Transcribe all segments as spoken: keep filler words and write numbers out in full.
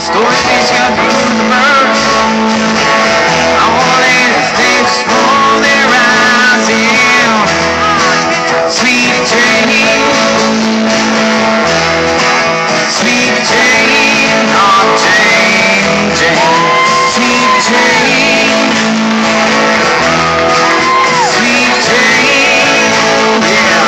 Stories got through the birds. All ladies think small their eyes in. Sweet Jane, Sweet Jane, oh Jane, Jane, Sweet Jane, Sweet Jane, yeah.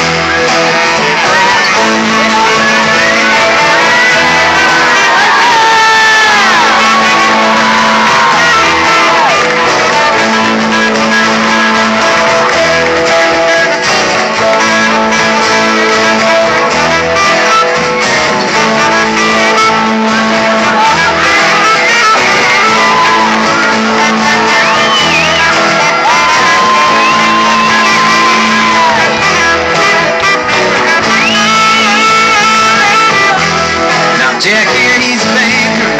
Jack here, he's a banker.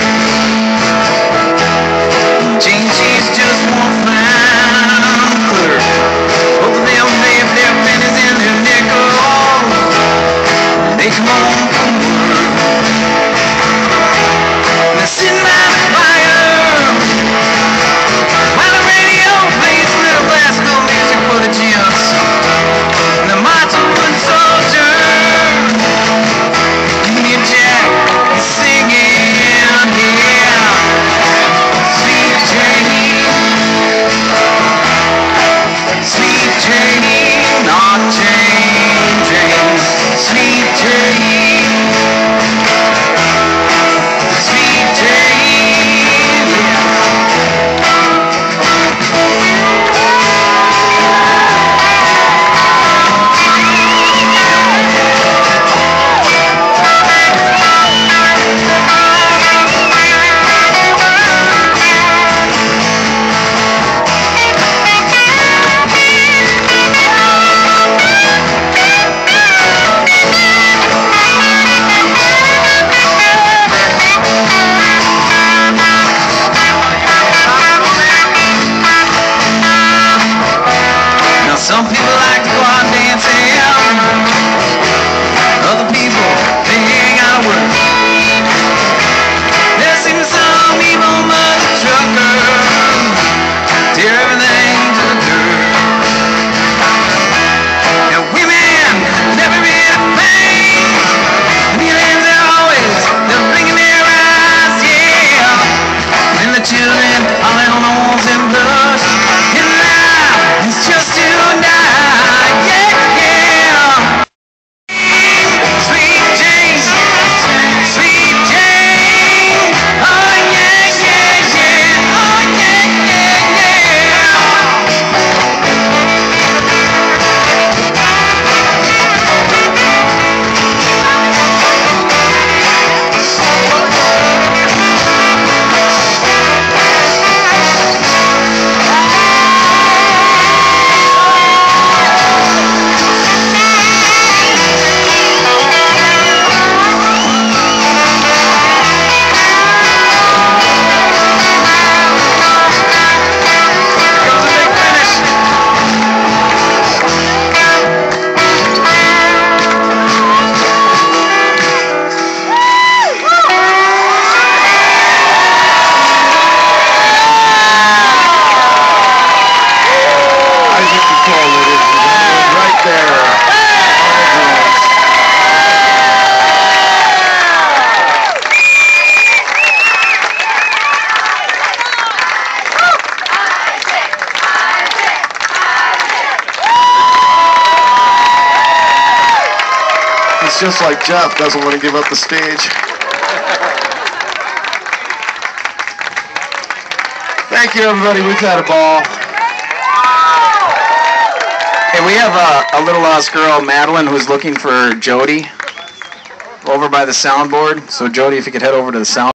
Jane, she's just one fine clerk. Both of them leave their pennies in their nickels. They come home from work. They're sitting by the fire while the radio plays a little classical music for the gents. And the motto and soldier, Union Jack, singing, yeah. Sweet Jane, Sweet Jane, not Jane, Jane, Sweet Jane, Sweet Jane, yeah. Some people like to go out dancing. Other people, they ain't gotta work. There seems some evil mother trucker tear everything to the dirt. And women never read pain. Feelings are always, they're blinking their eyes, yeah. And the children all on the walls and blush. And now it's just too just like Jeff doesn't want to give up the stage. Thank you, everybody. We've had a ball. Hey, we have a, a little us girl, Madeline, who's looking for Jody over by the soundboard. So, Jody, if you could head over to the sound.